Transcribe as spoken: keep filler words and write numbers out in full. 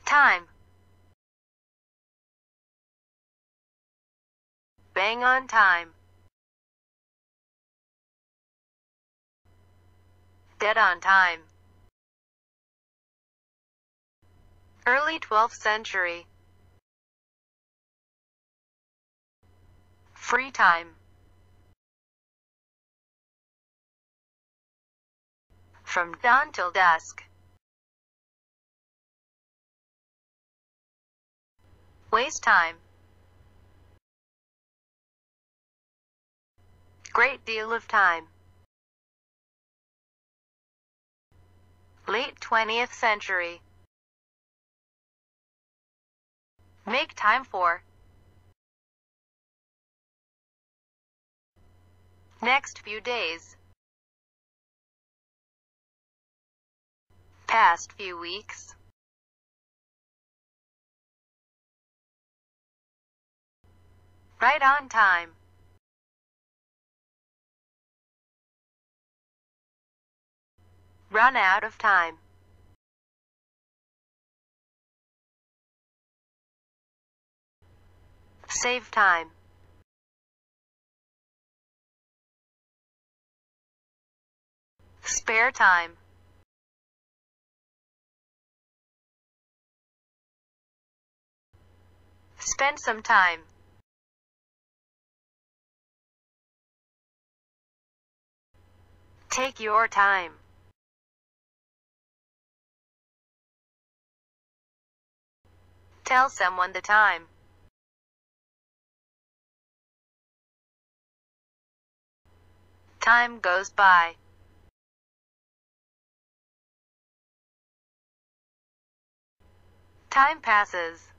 Time. Bang on time. Dead on time. Early twelfth century. Free time. From dawn till dusk. Waste time. Great deal of time. Late twentieth century. Make time for. Next few days. Past few weeks. Right on time. Run out of time. Save time. Spare time. Spend some time. Take your time. Tell someone the time. Time goes by. Time passes.